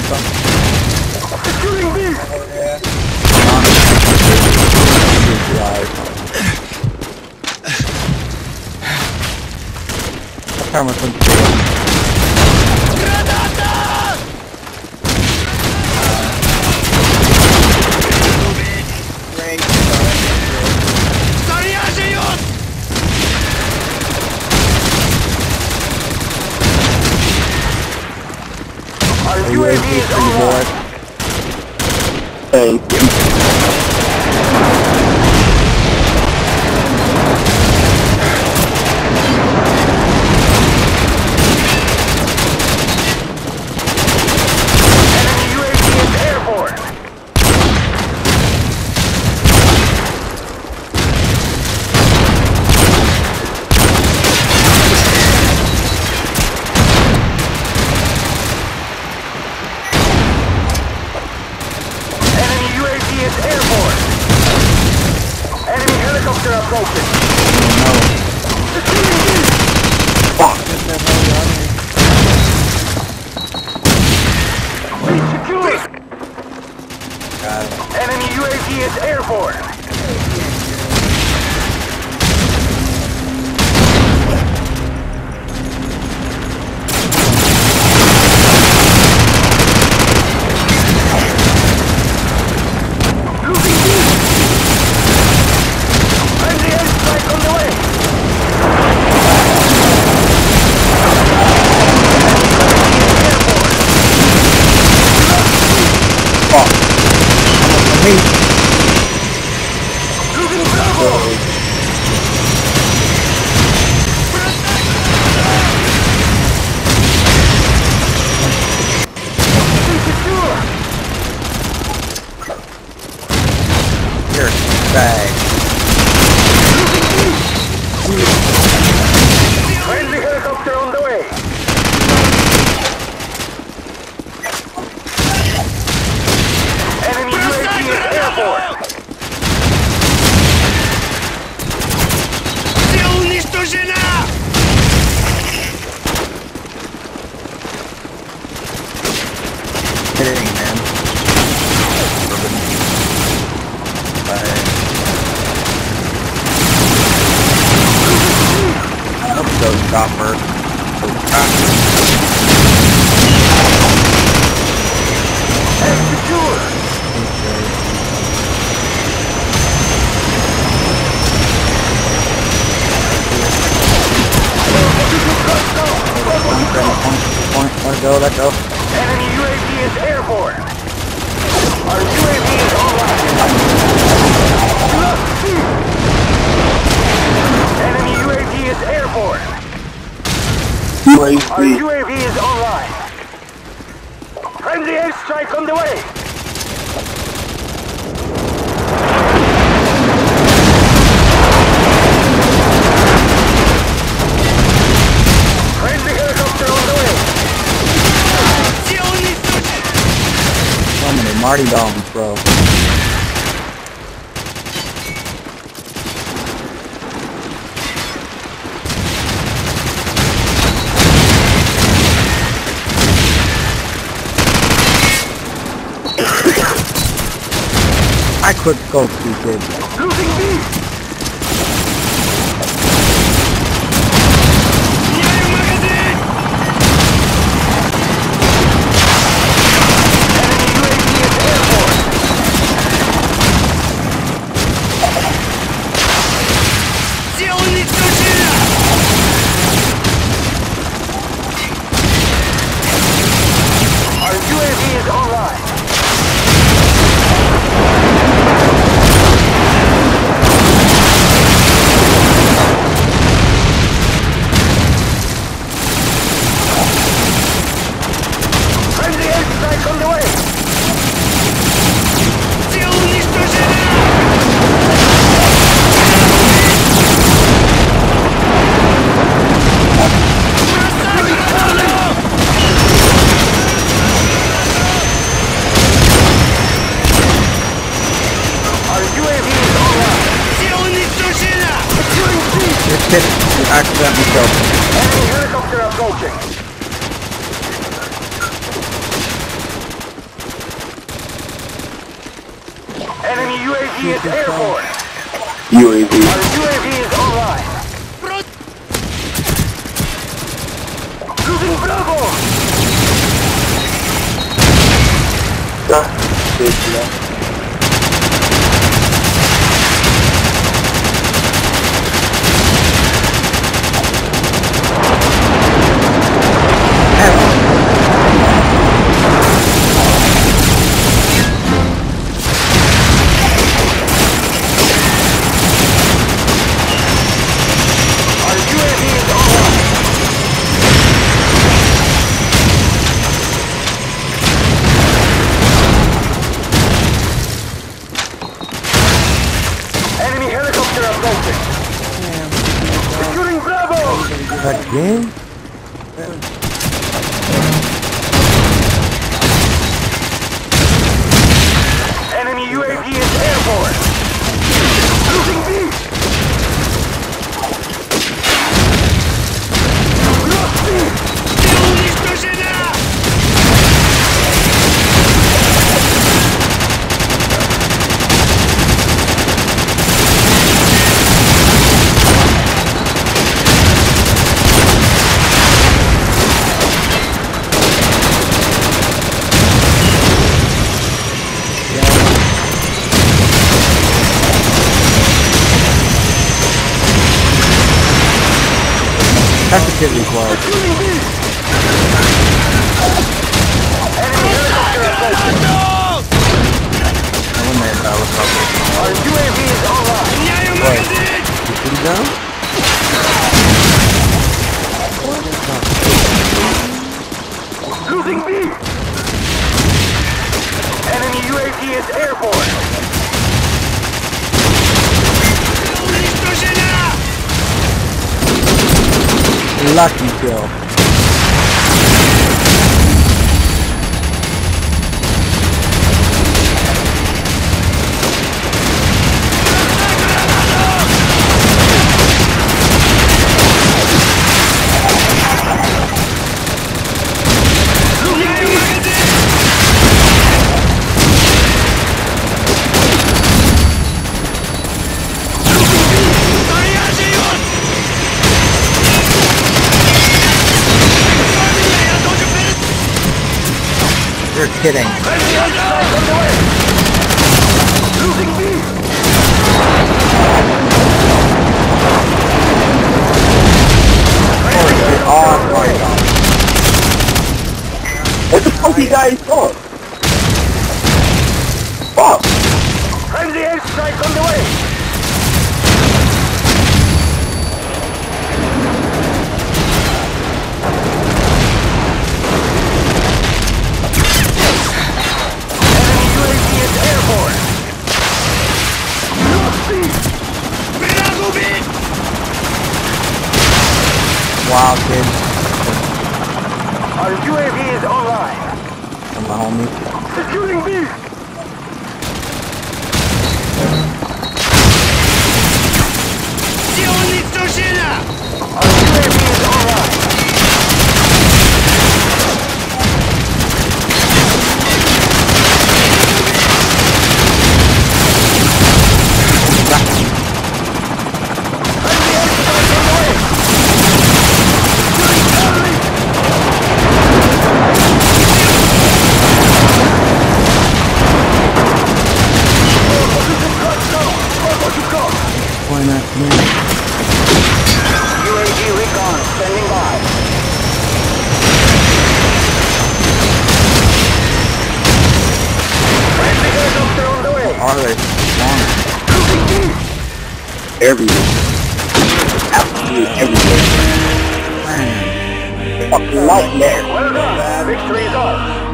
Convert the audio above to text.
Securing B! Camera from UAV is online. Thank you. Enemy UAV is airborne. Enemy helicopter approaching. No. Fuck. Be secure. Got it. Enemy UAV is airborne. Bag. Friendly helicopter on the way. Enemy UAV is airborne. Hitting, man. Those chopper. And secure. Point, go, let go. Enemy UAV is airborne. Our UAV is online. Enemy UAV is airborne. Our UAV is online. Friendly airstrike on the way. Friendly helicopter on the way. So many Marty Doms, bro. I could go stupid. Losing B. Accidentally killed him. Enemy helicopter approaching. UAV is airborne. UAV. Our UAV is online. Losing Bravo! Again? Enemy UAV is airborne. Losing B. Lost B. That's a kid required. Our UAV is online. What? You put it down? Losing B. Enemy UAV is airborne. Lucky kill. You're kidding. Losing B. Oh my god. What the fuck you guys doing? Fuck! Friendly airstrike on the way. Wow, kid. Our UAV is online. Come on, homie. Securing B. Our UAV is online. Why not me? UAV recon standing by. Friendly helicopter on the way. Alright, long. Everywhere. Absolutely everywhere. Man. Fucking nightmare. Well done. Victory is ours.